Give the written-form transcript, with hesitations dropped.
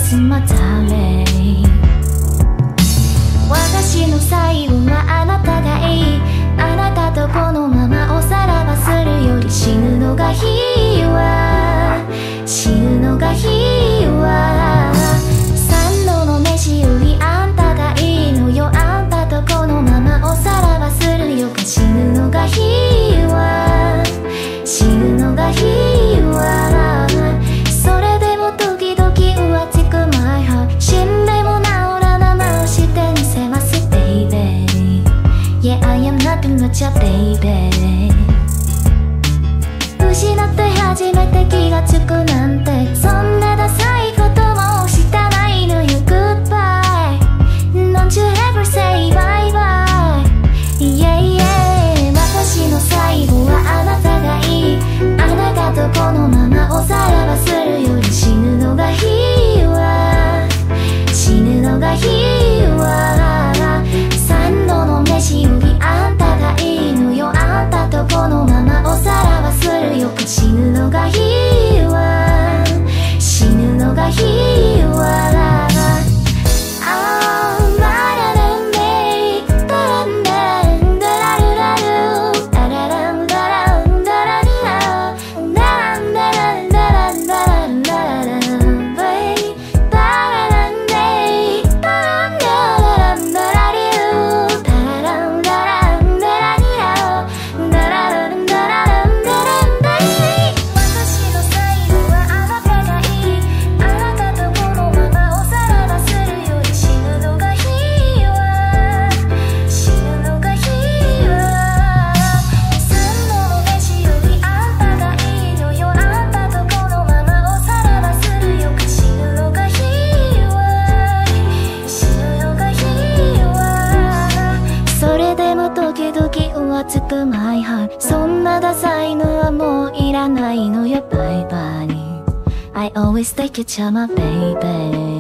kiss my darling。 私の最後はあなたがいい。あなたとこのままおさらばするより死ぬのがいいわ。死ぬのがいいわ。三度の飯よりあんたがいいのよ。あんたとこのままおさらばするよか。死ぬのがいいわ。死ぬのがいいわ。それでも時々浮つく my heart。 死んでも治らなましてみせます baby。 Yeah I am nothing but your baby。 失って初めて気がつくなんて、そんなダサいこともしたないのよ Goodbye。 Don't you ever say bye bye。 Yeah yeah。 私の最後はあなたがいい。あなたとこのままおさらばするより死ぬのがいいわ。死ぬのがいいわ。三度の飯よりあんたがいいのよ。あんたとこのままおさらばするよか。死ぬのがいいわ。死ぬのがいいわ。つく my heart。 そんなダサいのはもういらないのよ。バイバイ。I always take you to my baby。